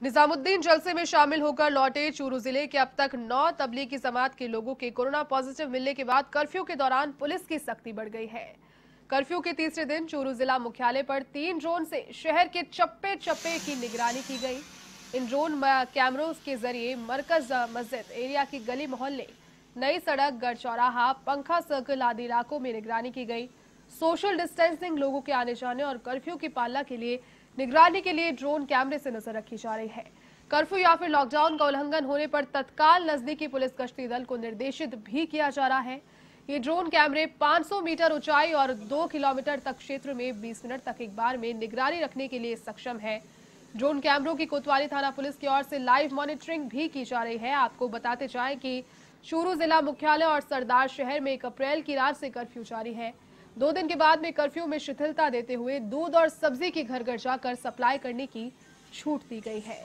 निजामुद्दीन जलसे में शामिल होकर लौटे चूरू जिले के अब तक 9 तबलीगी जमात के लोगों के कोरोना पॉजिटिव मिलने के बाद कर्फ्यू के दौरान पुलिस की सख्ती बढ़ गई है। कर्फ्यू के तीसरे दिन चूरू जिला मुख्यालय पर 3 ड्रोन से शहर के चप्पे चप्पे की निगरानी की गई। इन ड्रोन कैमरों के जरिए मरकज मस्जिद एरिया की गली मोहल्ले, नई सड़क, गढ़ चौराहा, पंखा सर्कल आदि इलाकों में निगरानी की गई। सोशल डिस्टेंसिंग, लोगों के आने जाने और कर्फ्यू की पालना के लिए निगरानी के लिए ड्रोन कैमरे से नजर रखी जा रही है। कर्फ्यू या फिर लॉकडाउन का उल्लंघन होने पर तत्काल नजदीकी पुलिस गश्ती दल को निर्देशित भी किया जा रहा है। ये ड्रोन कैमरे 500 मीटर ऊंचाई और 2 किलोमीटर तक क्षेत्र में 20 मिनट तक एक बार में निगरानी रखने के लिए सक्षम है। ड्रोन कैमरों की कोतवाली थाना पुलिस की ओर से लाइव मॉनिटरिंग भी की जा रही है। आपको बताते जाएं कि चूरू जिला मुख्यालय और सरदार शहर में 1 अप्रैल की रात से कर्फ्यू जारी है। 2 दिन के बाद में कर्फ्यू में शिथिलता देते हुए दूध और सब्जी की घर घर जाकर सप्लाई करने की छूट दी गई है।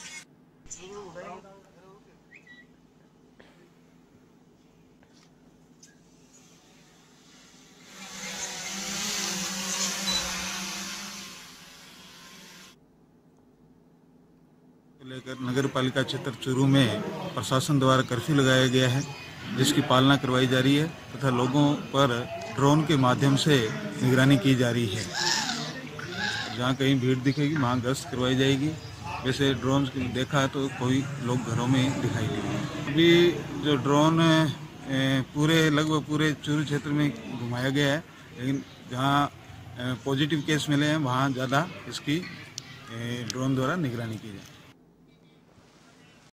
लेकर नगर पालिका क्षेत्र चूरू में प्रशासन द्वारा कर्फ्यू लगाया गया है, जिसकी पालना करवाई जा रही है तथा लोगों पर ड्रोन के माध्यम से निगरानी की जा रही है। जहाँ कहीं भीड़ दिखेगी वहाँ गश्त करवाई जाएगी। वैसे ड्रोन देखा तो कोई लोग घरों में दिखाई नहीं। अभी जो ड्रोन लगभग पूरे चूरू क्षेत्र में घुमाया गया है, लेकिन जहाँ पॉजिटिव केस मिले हैं वहाँ ज़्यादा इसकी ड्रोन द्वारा निगरानी की जाए।